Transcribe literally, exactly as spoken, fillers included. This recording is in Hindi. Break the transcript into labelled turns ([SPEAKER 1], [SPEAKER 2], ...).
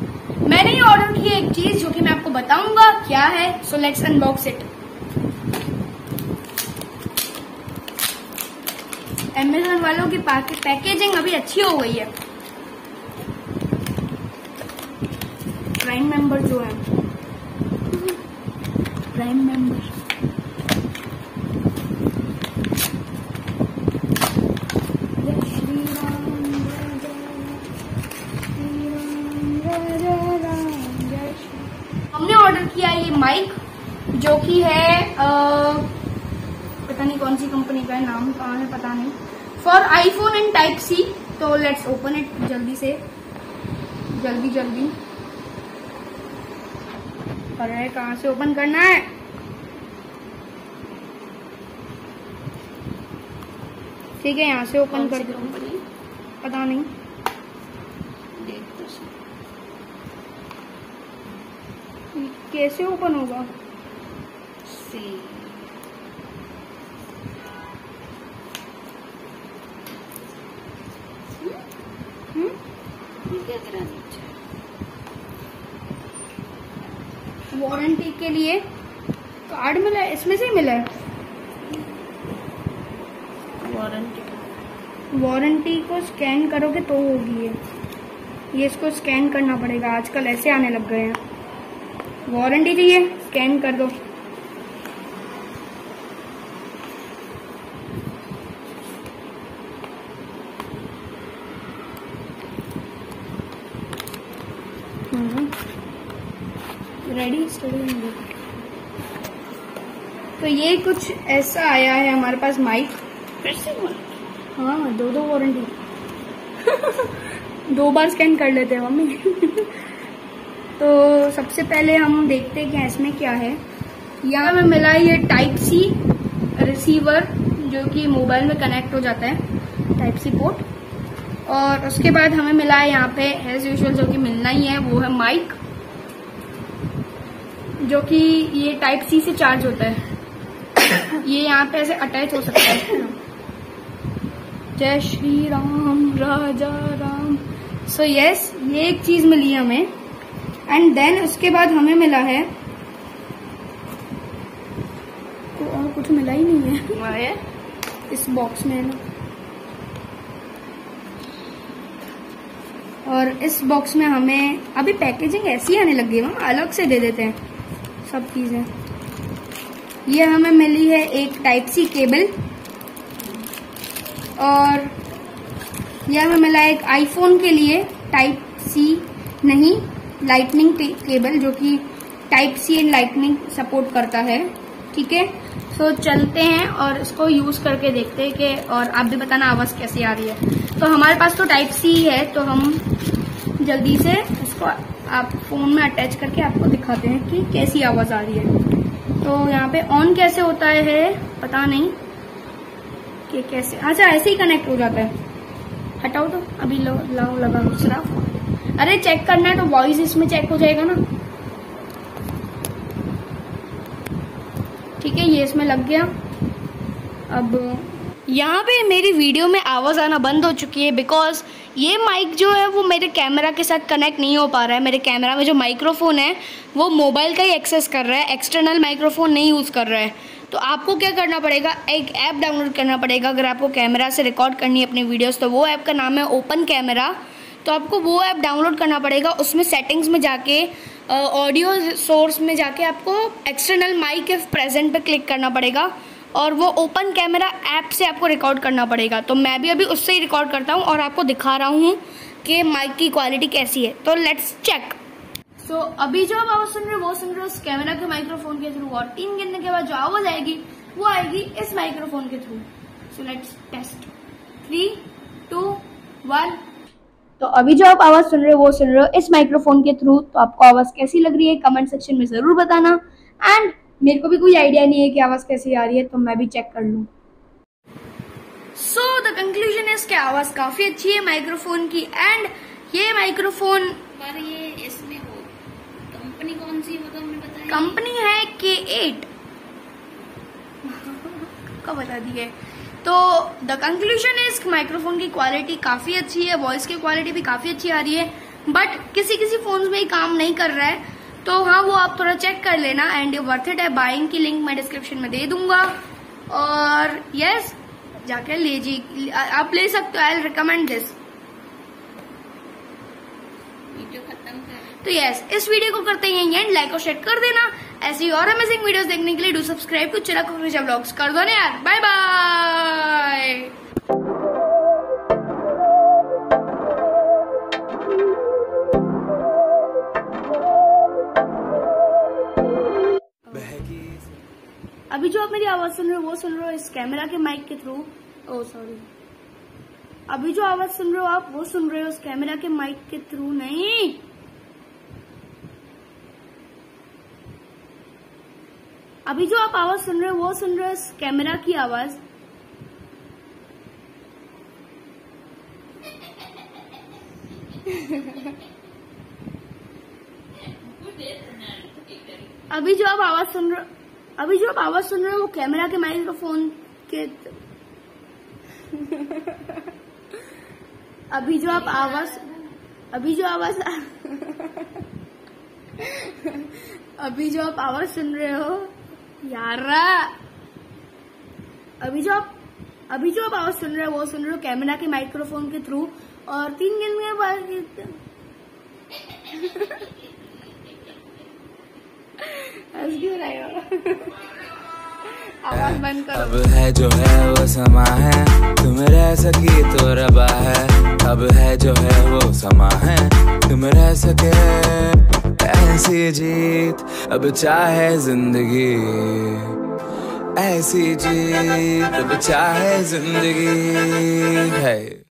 [SPEAKER 1] मैंने ये ऑर्डर की एक चीज जो कि मैं आपको बताऊंगा क्या है। So let's unbox it. Amazon वालों की पैकेजिंग अभी अच्छी हो गई है। प्राइम मेंबर जो है, प्राइम मेंबर हमने ऑर्डर किया ये माइक जो कि है आ, पता नहीं कौन सी कंपनी का है, नाम कहाँ है पता नहीं, for iPhone and type C. तो लेट्स ओपन इट जल्दी से, जल्दी जल्दी। अरे कहाँ से ओपन करना है? ठीक है, यहाँ से ओपन कर दो। पता नहीं, कैसे ओपन होगा? सी वारंटी के लिए कार्ड मिला है, इसमें से ही मिला है। वारंटी वारंटी को स्कैन करोगे तो होगी ये ये इसको स्कैन करना पड़ेगा। आजकल ऐसे आने लग गए हैं। वारंटी चाहिए, स्कैन कर दो। Ready study. तो ये कुछ ऐसा आया है हमारे पास माइक। फिर से हाँ, दो दो वारंटी दो बार स्कैन कर लेते हैं मम्मी तो सबसे पहले हम देखते हैं कि इसमें क्या है। यहाँ में मिला ये टाइप सी रिसीवर जो कि मोबाइल में कनेक्ट हो जाता है, टाइप सी पोर्ट। और उसके बाद हमें मिला है यहाँ पे एज यूजुअल जो कि मिलना ही है, वो है माइक जो कि ये टाइप सी से चार्ज होता है। ये यहाँ पे ऐसे अटैच हो सकता है। जय श्री राम राजा राम। सो यस, ये एक चीज मिली हमें। एंड देन उसके बाद हमें मिला है तो और कुछ मिला ही नहीं है इस बॉक्स में ना। और इस बॉक्स में हमें अभी पैकेजिंग ऐसी आने लग गई है, हम अलग से दे देते हैं सब चीजें। ये हमें मिली है एक टाइप सी केबल, और यह हमें मिला एक आईफोन के लिए टाइप सी नहीं लाइटनिंग केबल जो कि type C and lightning support करता है। ठीक है, तो चलते हैं और इसको यूज करके देखते हैं कि, और आप भी बताना आवाज कैसी आ रही है। तो हमारे पास तो टाइप सी है, तो हम जल्दी से इसको आप फोन में अटैच करके आपको दिखाते हैं कि कैसी आवाज आ रही है। तो यहाँ पे ऑन कैसे होता है पता नहीं कि कैसे। अच्छा, ऐसे ही कनेक्ट हो जाता है। हटाओ तो अभी लो, लाओ लगा दूसरा। अरे चेक करना है तो वॉइस इसमें चेक हो जाएगा ना। ठीक है, ये इसमें लग गया। अब यहाँ पे मेरी वीडियो में आवाज़ आना बंद हो चुकी है बिकॉज ये माइक जो है वो मेरे कैमरा के साथ कनेक्ट नहीं हो पा रहा है। मेरे कैमरा में जो माइक्रोफोन है वो मोबाइल का ही एक्सेस कर रहा है, एक्सटर्नल माइक्रोफोन नहीं यूज़ कर रहा है। तो आपको क्या करना पड़ेगा, एक ऐप डाउनलोड करना पड़ेगा। अगर आपको कैमरा से रिकॉर्ड करनी है अपनी वीडियोस तो वो ऐप का नाम है ओपन कैमरा। तो आपको वो ऐप डाउनलोड करना पड़ेगा। उसमें सेटिंग्स में जाके ऑडियो सोर्स में जाके आपको एक्सटर्नल माइक इफ प्रेजेंट पे क्लिक करना पड़ेगा और वो ओपन कैमरा ऐप से आपको रिकॉर्ड करना पड़ेगा। तो मैं भी अभी उससे ही रिकॉर्ड करता हूँ और आपको दिखा रहा हूँ कि माइक की क्वालिटी कैसी है। तो लेट्स चेक। सो so, अभी जो आप आवाज सुन रहे हो वो सुन रहे हो उस कैमरा के माइक्रोफोन के थ्रू, और तीन गिनने के बाद जो आवाज आएगी वो आएगी इस माइक्रोफोन के through. So let's test. Three two one. तो अभी जो आप आवाज सुन रहे हो वो सुन रहे हो इस माइक्रोफोन के थ्रू। तो आपको आवाज कैसी लग रही है कमेंट सेक्शन में जरूर बताना। एंड मेरे को भी कोई आइडिया नहीं है कि आवाज कैसी आ रही है, तो मैं भी चेक कर लूँ। सो द कंक्लूजन इज कि आवाज काफी अच्छी है माइक्रोफोन की। एंड ये माइक्रोफोन
[SPEAKER 2] पर ये इसमें हो कंपनी कौन सी मतलब हमने बताया?
[SPEAKER 1] कंपनी है के एट का बता दी है। तो द कंक्लूजन इज माइक्रोफोन की क्वालिटी काफी अच्छी है, वॉइस की क्वालिटी भी काफी अच्छी आ रही है। बट किसी किसी फोन्स में ही काम नहीं कर रहा है, तो हाँ वो आप थोड़ा चेक कर लेना। एंड वर्थ इट है, बाइंग की लिंक मैं डिस्क्रिप्शन में दे दूंगा। और यस, जाके लीजिए, आप ले सकते हो। I recommend this.
[SPEAKER 2] वीडियो खत्म कर।
[SPEAKER 1] तो यस, इस वीडियो को करते हैं एंड लाइक और शेयर कर देना। ऐसी और अमेजिंग वीडियोस देखने के लिए do subscribe to Chirag Kukreja vlogs कर दो ना यार। Bye bye. अभी जो आप मेरी आवाज सुन रहे हो वो सुन रहे हो इस कैमरा के माइक के थ्रू। ओह सॉरी, अभी जो आवाज सुन रहे हो आप वो सुन रहे हो इस कैमरा के माइक के थ्रू, नहीं। अभी जो आप आवाज सुन रहे हो वो सुन रहे हो इस कैमरा की आवाज। अभी जो आप आवाज सुन रहे हो अभी जो आप आवाज सुन रहे हो वो कैमरा के माइक्रोफोन के अभी जो आप आवाज अभी जो आवाज अभी जो आप आवाज सुन रहे हो यारा अभी जो आप अभी जो आप आवाज सुन रहे हो वो सुन रहे हो कैमरा के माइक्रोफोन के थ्रू। और तीन दिन में बाद आवाज बंद करो।
[SPEAKER 3] अब है जो है वो समा है, तुम रह सकी तो रबा है। अब है जो है वो समा है, तुम रह सके ऐसी जीत। अब चाहे जिंदगी ऐसी जीत, अब चाहे जिंदगी है।